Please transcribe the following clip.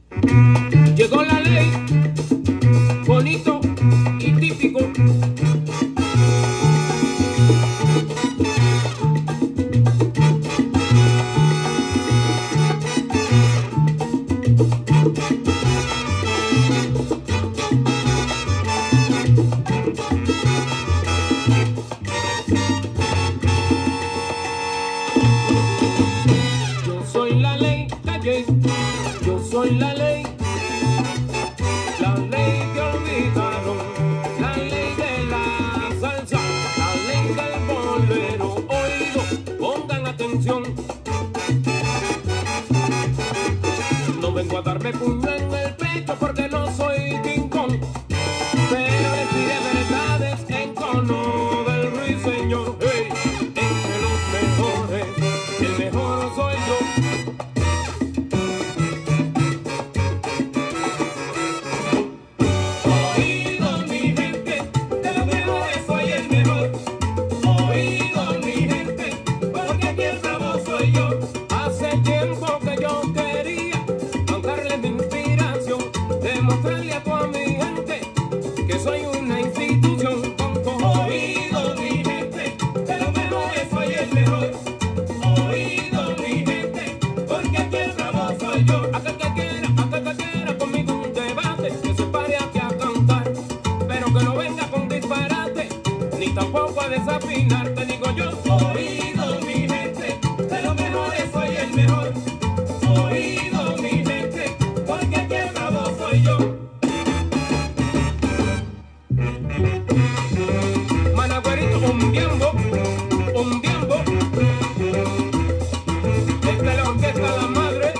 Llegó la ley, bonito y típico. Yo soy la ley, calle. Yo soy la ley que olvidaron, la ley de la salsa, la ley del bolero. Oído, pongan atención. No vengo a darme puño en el pecho porque no soy King Kong, pero les diré verdades en tono del ruiseñor. Hey, entre los mejores, el mejor soy yo. Demostrarle a toda mi gente que soy una institución. Con oído, mi gente, de los mejores soy el mejor. Oído, mi gente, porque aquí el bravo soy yo. Aquel que quiera conmigo un debate, que se pare aquí a cantar, pero que no venga con disparate, ni tampoco a desafinar. Te digo yo, oído, mi gente, de los mejores soy el mejor. Oído, mi gente, porque aquí el bravo soy yo. Managüerito, un biombo, un biombo. Esta es la orquesta La Madre.